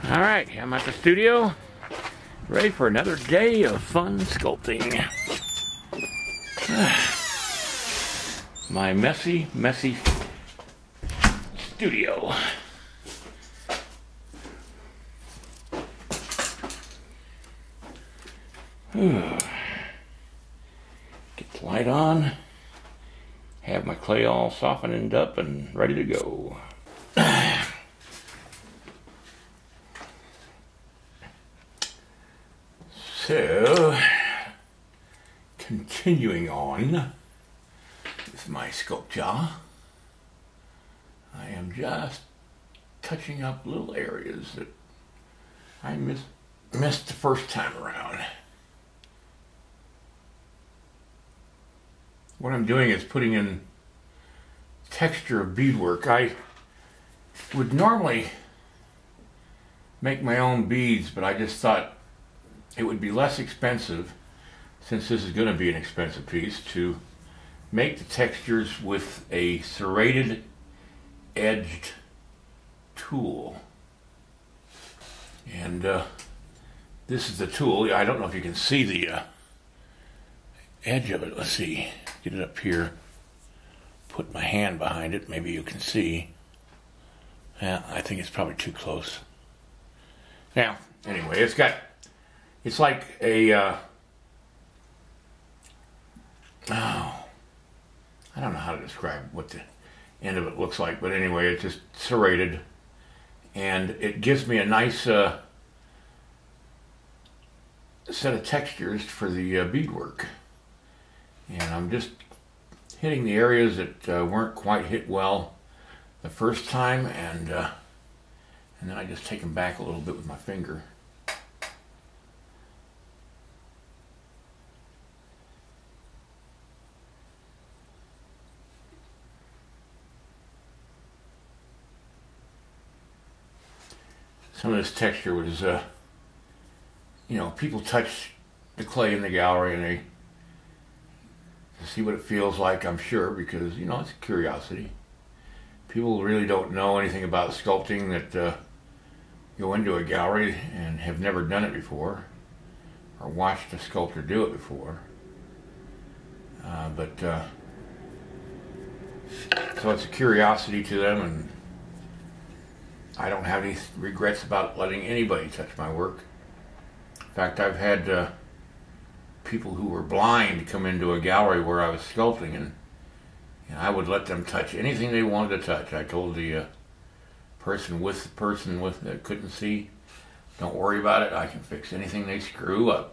Alright, I'm at the studio, ready for another day of fun sculpting. My messy studio. Get the light on, have my clay all softened up and ready to go. So, continuing on with my sculpture, I am just touching up little areas that I missed the first time around. What I'm doing is putting in texture of beadwork. I would normally make my own beads, but I just thought it would be less expensive, since this is going to be an expensive piece, to make the textures with a serrated edged tool. And this is the tool. I don't know if you can see the edge of it. Let's see. Get it up here. Put my hand behind it. Maybe you can see. Yeah, I think it's probably too close. Now, anyway, it's like a, I don't know how to describe what the end of it looks like, but anyway, it's just serrated, and it gives me a nice set of textures for the beadwork. And I'm just hitting the areas that weren't quite hit well the first time, and then I just take them back a little bit with my finger. Some of this texture was, you know, people touch the clay in the gallery and they see what it feels like, I'm sure, because, you know, it's a curiosity. People really don't know anything about sculpting that go into a gallery and have never done it before or watched a sculptor do it before. So it's a curiosity to them, and I don't have any regrets about letting anybody touch my work. In fact, I've had people who were blind come into a gallery where I was sculpting, and I would let them touch anything they wanted to touch. I told the person that couldn't see, don't worry about it, I can fix anything they screw up.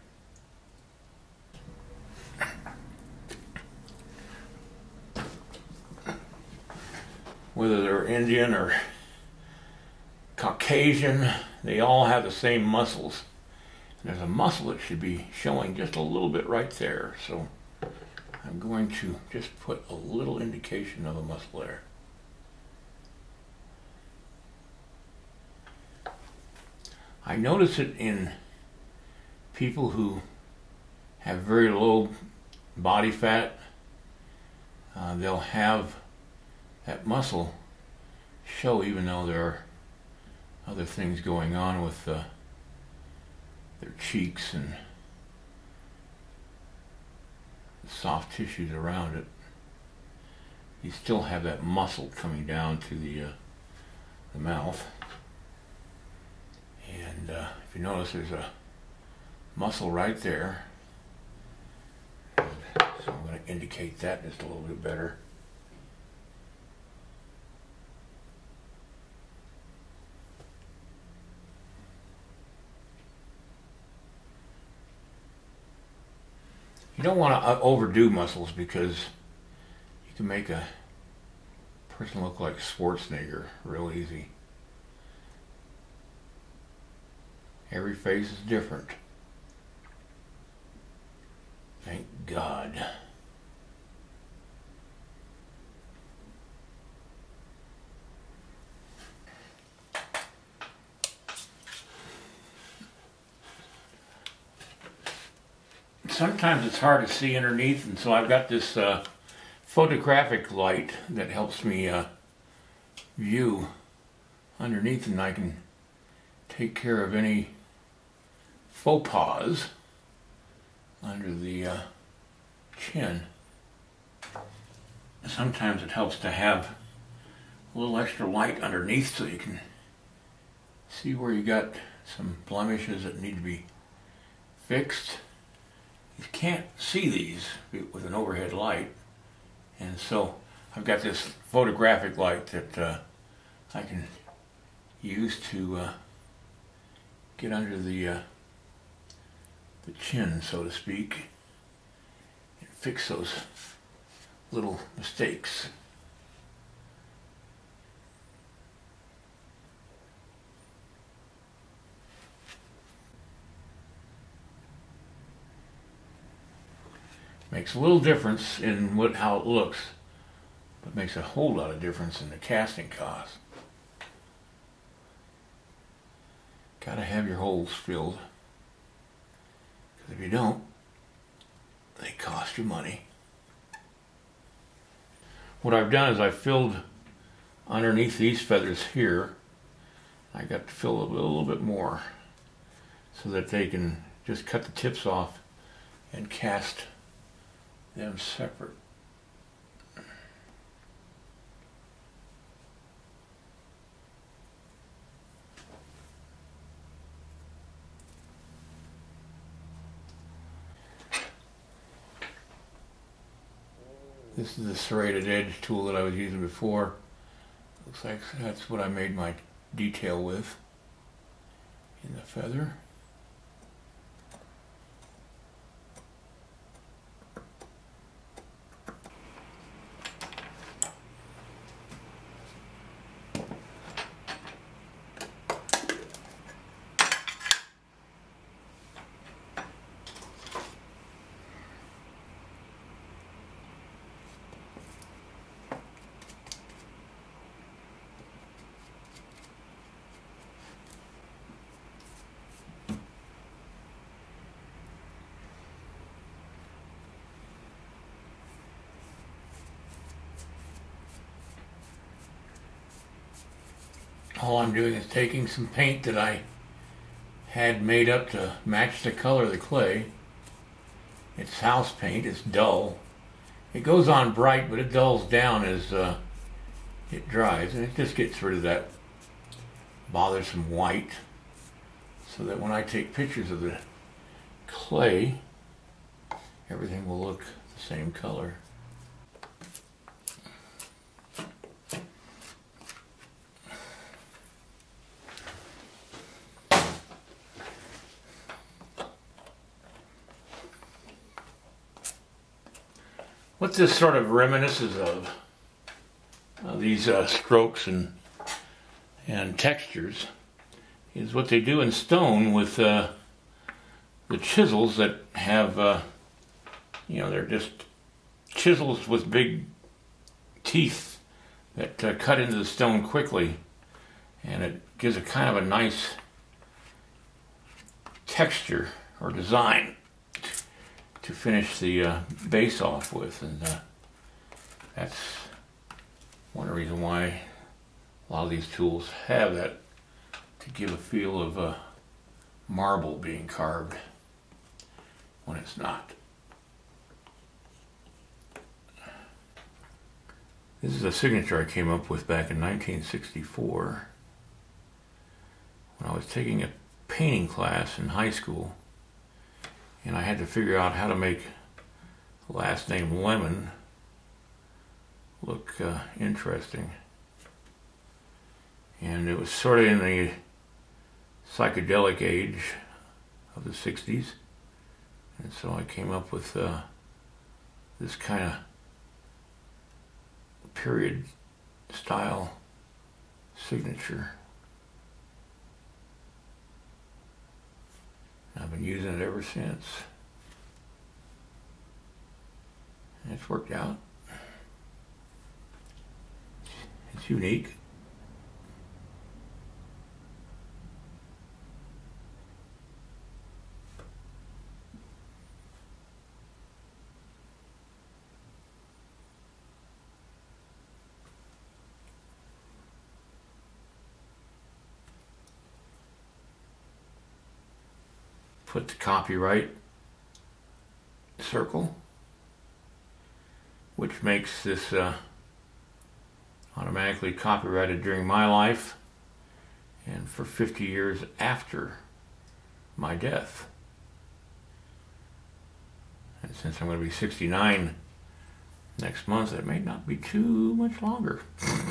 Whether they're Indian or Caucasian, they all have the same muscles. And there's a muscle that should be showing just a little bit right there. So I'm going to just put a little indication of a muscle there. I notice it in people who have very low body fat. They'll have that muscle show even though there are other things going on with their cheeks and the soft tissues around it. You still have that muscle coming down to the mouth. And if you notice, there's a muscle right there. So I'm going to indicate that just a little bit better. You don't want to overdo muscles, because you can make a person look like Schwarzenegger real easy. Every face is different. Thank God. Sometimes it's hard to see underneath, and so I've got this photographic light that helps me view underneath, and I can take care of any faux pas under the chin. Sometimes it helps to have a little extra light underneath so you can see where you got some blemishes that need to be fixed. You can't see these with an overhead light, and so I've got this photographic light that I can use to get under the chin, so to speak, and fix those little mistakes. Makes a little difference in how it looks, but makes a whole lot of difference in the casting cost. Gotta have your holes filled, because if you don't, they cost you money. What I've done is I've filled underneath these feathers here. I got to fill a little bit more so that they can just cut the tips off and cast them separate. This is the serrated edge tool that I was using before. Looks like that's what I made my detail with in the feather. All I'm doing is taking some paint that I had made up to match the color of the clay. It's house paint, it's dull. It goes on bright, but it dulls down as it dries, and it just gets rid of that bothersome white, so that when I take pictures of the clay, everything will look the same color. What this sort of reminisces of, these strokes and textures, is what they do in stone with the chisels that have, they're just chisels with big teeth that cut into the stone quickly, and it gives a kind of a nice texture or design to finish the base off with, and that's one reason why a lot of these tools have that, to give a feel of marble being carved when it's not. This is a signature I came up with back in 1964 when I was taking a painting class in high school. And I had to figure out how to make the last name Lemon look interesting. And it was sort of in the psychedelic age of the 60s. And so I came up with this kind of period style signature. I've been using it ever since. And it's worked out. It's unique. put the copyright circle, which makes this automatically copyrighted during my life and for 50 years after my death. And since I'm going to be 69 next month, it may not be too much longer.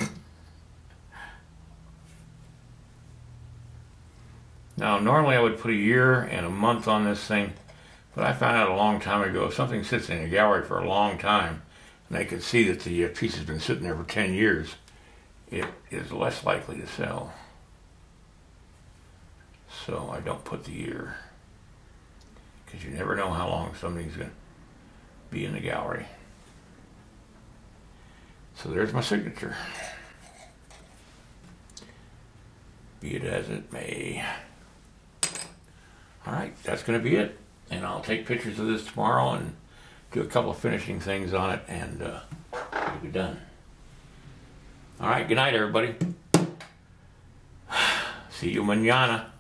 Now, normally I would put a year and a month on this thing, but I found out a long time ago, if something sits in a gallery for a long time, and I could see that the piece has been sitting there for 10 years, it is less likely to sell. So I don't put the year, because you never know how long something's going to be in the gallery. So there's my signature. Be it as it may. Alright, that's going to be it. And I'll take pictures of this tomorrow and do a couple of finishing things on it, and we'll be done. Alright, good night everybody. See you mañana.